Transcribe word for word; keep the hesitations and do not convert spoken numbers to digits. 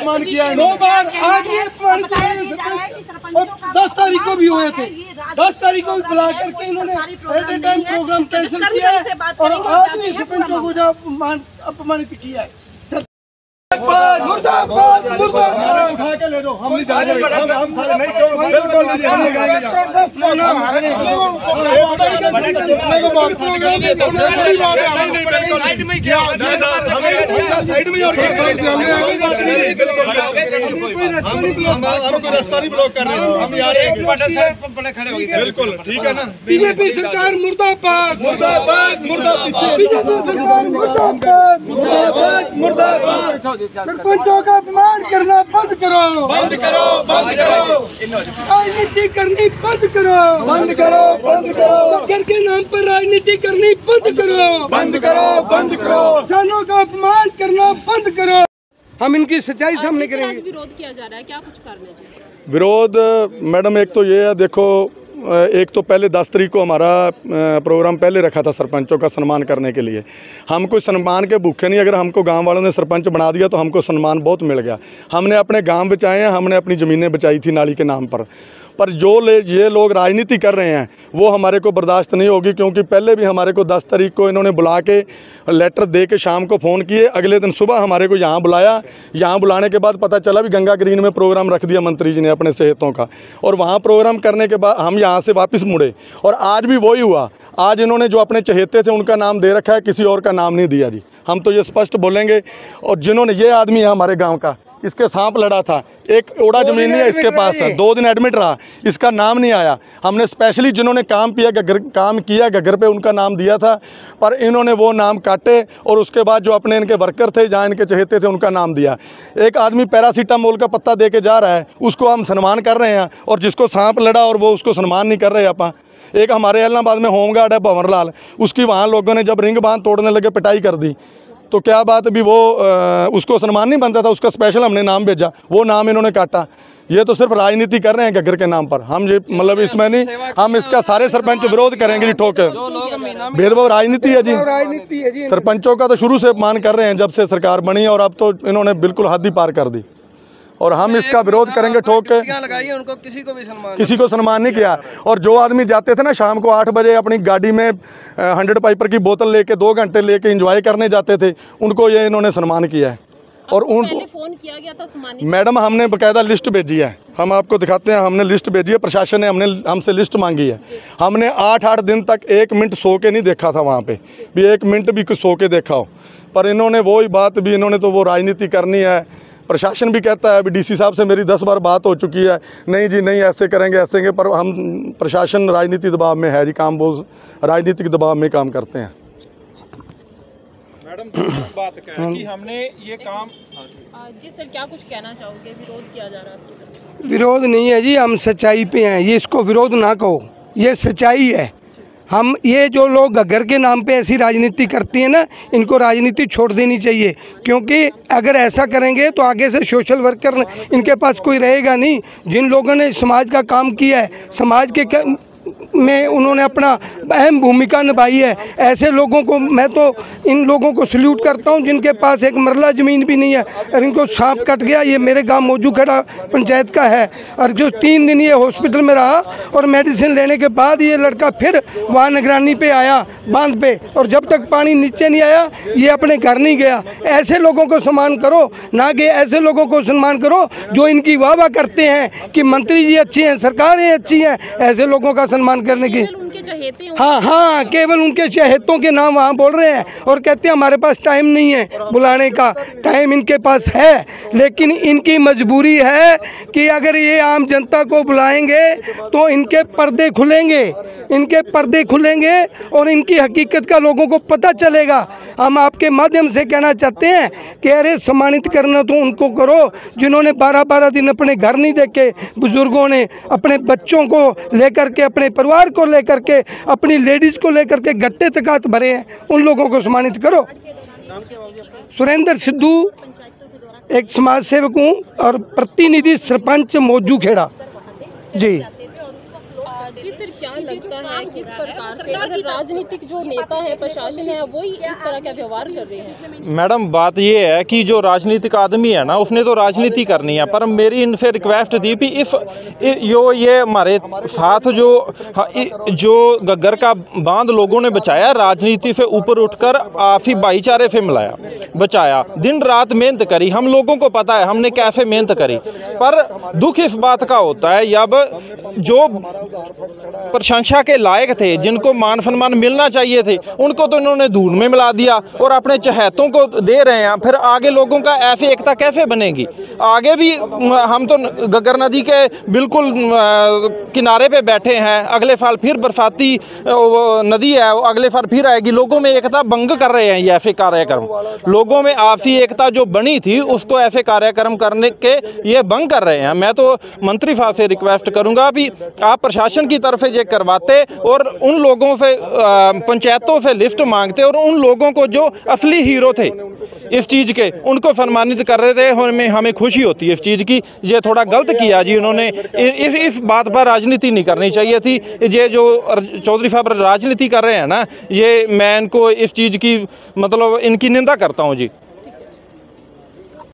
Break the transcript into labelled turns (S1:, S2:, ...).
S1: अपमान किया है
S2: दो बार। आज ये अपमान किया और दस तारीख को भी हुए थे, दस तारीख को भी बुला करके इन्होंने at a time programme cancel किया है और आज भी सरपंचों को जो अपमानित किया है। मुर्दाबाद मुर्दाबाद
S1: उठा के ले लो, हम नहीं जाएंगे, हम हम सारे नहीं क्यों बिल्कुल नहीं, हम नहीं जाएंगे। साइड में क्या साइड में और हम हमको रास्ता नहीं ब्लॉक कर रहे हैं, हम यार एक बड़े खड़े हो गए। बिल्कुल ठीक है ना।
S2: बीजेपी सरकार मुर्दाबाद
S1: मुर्दाबाद मुर्दाबाद
S2: बीजेपी सरकार मुर्दाबाद
S1: मुर्दाबाद मुर्दाबाद।
S2: सरपंचों का अपमान करना बंद करो,
S1: बंद करो, बंद करो,
S2: राजनीति करनी बंद करो,
S1: बंद करो, बंद करो,
S2: घर के नाम पर राजनीति करनी बंद करो,
S1: बंद करो, बंद करो,
S2: किसानों का अपमान करना बंद करो। हम इनकी सच्चाई सामने करेंगे।
S3: विरोध किया जा रहा है, क्या कुछ करना चाहिए?
S4: विरोध मैडम एक तो ये है, देखो एक तो पहले दस तारीख को हमारा प्रोग्राम पहले रखा था सरपंचों का सम्मान करने के लिए। हम कोई सम्मान के भूखे नहीं, अगर हमको गांव वालों ने सरपंच बना दिया तो हमको सम्मान बहुत मिल गया। हमने अपने गांव बचाए हैं, हमने अपनी ज़मीनें बचाई थी नाली के नाम पर। पर जो ले ये लोग राजनीति कर रहे हैं वो हमारे को बर्दाश्त नहीं होगी, क्योंकि पहले भी हमारे को दस तारीख को इन्होंने बुला के लेटर दे के शाम को फ़ोन किए, अगले दिन सुबह हमारे को यहाँ बुलाया। यहाँ बुलाने के बाद पता चला भी गंगा ग्रीन में प्रोग्राम रख दिया मंत्री जी ने अपने सेहतों का, और वहाँ प्रोग्राम करने के बाद हम यहाँ से वापस मुड़े और आज भी वही हुआ। आज इन्होंने जो अपने चहेते थे उनका नाम दे रखा है, किसी और का नाम नहीं दिया जी। हम तो ये स्पष्ट बोलेंगे। और जिन्होंने ये आदमी है हमारे गांव का, इसके सांप लड़ा था, एक ओड़ा ज़मीन नहीं है इसके पास है, दो दिन एडमिट रहा, इसका नाम नहीं आया। हमने स्पेशली जिन्होंने काम किया गगर काम किया गगर पे उनका नाम दिया था, पर इन्होंने वो नाम काटे और उसके बाद जो अपने इनके वर्कर थे जहाँ इनके चहेते थे उनका नाम दिया। एक आदमी पैरासीटामोल का पत्ता दे के जा रहा है, उसको हम सम्मान कर रहे हैं, और जिसको सांप लड़ा और वो उसको सम्मान नहीं कर रहे आप। एक हमारे इलाहाबाद में होमगार्ड है भंवरलाल, उसकी वहाँ लोगों ने जब रिंग बांध तोड़ने लगे पिटाई कर दी, तो क्या बात भी वो आ, उसको सम्मान नहीं बनता था, उसका स्पेशल हमने नाम भेजा, वो नाम इन्होंने काटा। ये तो सिर्फ राजनीति कर रहे हैं गगर के नाम पर। हम ये मतलब इसमें नहीं, हम इसका सारे सरपंच विरोध करेंगे जी ठोक। भेदभाव राजनीति है जी,
S2: राजनीति है जी।
S4: सरपंचों का तो शुरू से अपमान कर रहे हैं जब से सरकार बनी, और अब तो इन्होंने बिल्कुल हद ही पार कर दी, और हम इसका विरोध करेंगे ठोक के।
S2: उनको किसी को भी सम्मान
S4: किसी को सम्मान नहीं किया। और जो आदमी जाते थे ना शाम को आठ बजे अपनी गाड़ी में हंड्रेड पाइपर की बोतल लेके दो घंटे लेके एंजॉय करने जाते थे, उनको ये इन्होंने सम्मान किया है। और उन
S3: फोन किया गया था सम्मानित,
S4: मैडम हमने बकायदा लिस्ट भेजी है, हम आपको दिखाते हैं, हमने लिस्ट भेजी है, प्रशासन ने हमने हमसे लिस्ट मांगी है। हमने आठ आठ दिन तक एक मिनट सो के नहीं देखा था वहाँ पे भी, एक मिनट भी कुछ सो के देखा हो, पर इन्होंने वही बात भी, इन्होंने तो वो राजनीति करनी है। प्रशासन भी कहता है, अभी डीसी साहब से मेरी दस बार बात हो चुकी है, नहीं जी नहीं ऐसे करेंगे ऐसे करेंगे, पर हम प्रशासन राजनीति दबाव में है जी, काम वो राजनीतिक दबाव में काम करते हैं।
S5: मैडम इस बात का है कि हमने ये काम
S3: जी सर क्या कुछ कहना चाहोगे? विरोध किया जा रहा है आपकी तरफ से?
S2: विरोध नहीं है जी, हम सच्चाई पे हैं, ये इसको विरोध ना कहो, ये सच्चाई है। हम ये जो लोग घग्गर के नाम पे ऐसी राजनीति करती हैं ना, इनको राजनीति छोड़ देनी चाहिए, क्योंकि अगर ऐसा करेंगे तो आगे से सोशल वर्कर इनके पास कोई रहेगा नहीं। जिन लोगों ने समाज का काम किया है, समाज के में उन्होंने अपना अहम भूमिका निभाई है, ऐसे लोगों को मैं तो इन लोगों को सल्यूट करता हूं जिनके पास एक मरला ज़मीन भी नहीं है और इनको सांप कट गया। ये मेरे गांव मौजूखेड़ा पंचायत का है, और जो तीन दिन ये हॉस्पिटल में रहा और मेडिसिन लेने के बाद ये लड़का फिर वहाँ निगरानी पे आया बांध पे, और जब तक पानी नीचे नहीं आया ये अपने घर नहीं गया। ऐसे लोगों को सम्मान करो, ना कि ऐसे लोगों को सम्मान करो जो इनकी वाह वाह करते हैं कि मंत्री जी अच्छी हैं, सरकारें अच्छी हैं। ऐसे लोगों का सम्मान करने की,
S3: उनके चहेते
S2: हाँ हाँ केवल उनके चहेतों के नाम वहाँ बोल रहे हैं और कहते हैं हमारे पास टाइम नहीं है बुलाने का। टाइम इनके पास है, लेकिन इनकी मजबूरी है कि अगर ये आम जनता को बुलाएंगे तो इनके पर्दे खुलेंगे, इनके पर्दे खुलेंगे और इनकी हकीकत का लोगों को पता चलेगा। हम आपके माध्यम से कहना चाहते हैं कि अरे सम्मानित करना तो उनको करो जिन्होंने बारह बारह दिन अपने घर नहीं देखे, बुजुर्गों ने अपने बच्चों को लेकर के, अपने परिवार को लेकर के, अपनी लेडीज़ को लेकर के गट्टे तकात भरे हैं, उन लोगों को सम्मानित करो। सुरेंद्र सिद्धू एक समाज सेवक हूँ और प्रतिनिधि सरपंच मौजूखेड़ा जी।
S3: जी सर, क्या लगता है किस प्रकार से अगर राजनीतिक जो नेता है, प्रशासन है, वही इस तरह का व्यवहार कर रहे हैं?
S5: मैडम बात ये है कि जो राजनीतिक आदमी है ना, उसने तो राजनीति करनी है, पर मेरी इनसे रिक्वेस्ट थी कि इफ यो ये हमारे साथ जो जो गग्गर का बांध लोगों ने बचाया, राजनीति से ऊपर उठकर आपसी भाईचारे से मिलाया, बचाया, दिन रात मेहनत करी, हम लोगों को पता है हमने कैसे मेहनत करी। पर दुख इस बात का होता है अब जो प्रशंसा के लायक थे, जिनको मान सम्मान मिलना चाहिए थे, उनको तो इन्होंने धूल में मिला दिया और अपने चहेतों को दे रहे हैं। फिर आगे लोगों का ऐसे एकता कैसे बनेगी? आगे भी हम तो गग्गर नदी के बिल्कुल किनारे पे बैठे हैं, अगले साल फिर बरसाती नदी है, अगले साल फिर आएगी। लोगों में एकता भंग कर रहे हैं ये ऐसे कार्यक्रम, लोगों में आपसी एकता जो बनी थी उसको ऐसे कार्यक्रम करने के ये भंग कर रहे हैं। मैं तो मंत्री साहब से रिक्वेस्ट करूंगा भी आप प्रशासन की तरफ से ये करवाते और उन लोगों से पंचायतों से लिस्ट मांगते और उन लोगों को जो असली हीरो थे इस चीज़ के, उनको सम्मानित कर रहे थे। हमें हमें खुशी होती है इस चीज़ की। ये थोड़ा गलत किया जी उन्होंने, इस इस बात पर राजनीति नहीं करनी चाहिए थी। ये जो चौधरी साहब राजनीति कर रहे हैं ना, ये मैं इनको इस चीज़ की मतलब इनकी निंदा करता हूँ जी।